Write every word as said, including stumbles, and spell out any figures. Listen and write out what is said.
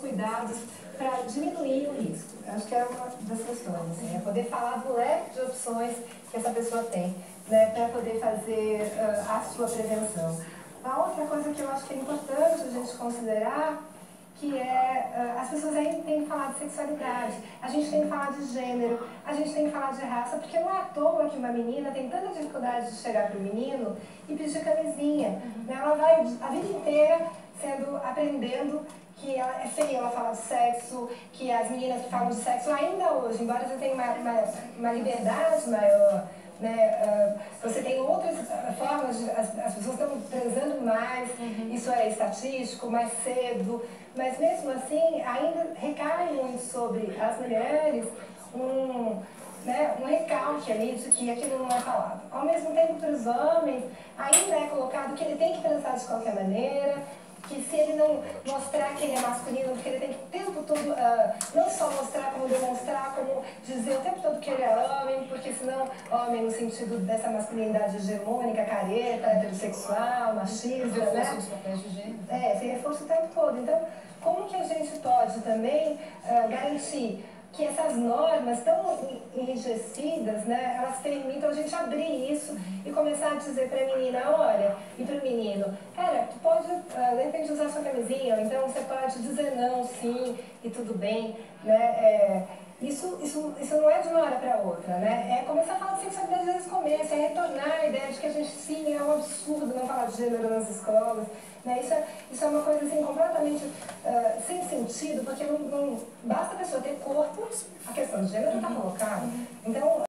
cuidados para diminuir o risco. Acho que é uma das questões, assim, é poder falar do leque de opções que essa pessoa tem, né, para poder fazer uh, a sua prevenção. A outra coisa que eu acho que é importante a gente considerar, que é, uh, as pessoas ainda têm que falar de sexualidade, a gente tem que falar de gênero, a gente tem que falar de raça, porque não é à toa que uma menina tem tanta dificuldade de chegar para o menino e pedir camisinha. Uhum. Ela vai a vida inteira sendo, aprendendo que ela é feia ela falar de sexo, que as meninas que falam de sexo ainda hoje, embora você tenha uma, uma, uma liberdade maior, né, uh, você tem outras formas, de, as, as pessoas estão transando mais, uhum. Isso é estatístico, mais cedo, mas mesmo assim ainda recai muito sobre as mulheres um, né, um recalque ali de que aquilo não é falado. Ao mesmo tempo, para os homens, ainda é colocado que ele tem que transar de qualquer maneira, que se ele não mostrar que ele é masculino, porque ele tem que o tempo todo, uh, não só mostrar, como demonstrar, como dizer o tempo todo que ele é homem, porque senão homem no sentido dessa masculinidade hegemônica, careta, heterossexual, machista, né? Reforço dos papéis de gênero. É, esse reforço o tempo todo. Então, como que a gente pode também uh, garantir que essas normas tão enrijecidas, né, elas permitam a gente abrir isso e começar a dizer para a menina, olha, e para o menino, cara, tu pode, uh, de repente, usar sua camisinha, ou então você pode dizer não, sim, e tudo bem, né, é, isso, isso, isso não é de uma hora para outra, né, é começar a falar de sexualidade desde o começo, é retornar a ideia de que a gente, sim, é um absurdo não falar de gênero nas escolas, né, isso, é, isso é uma coisa, assim, completamente uh, sem sentido, porque não, não basta a pessoa ter corpo, a questão de gênero está colocada. Então,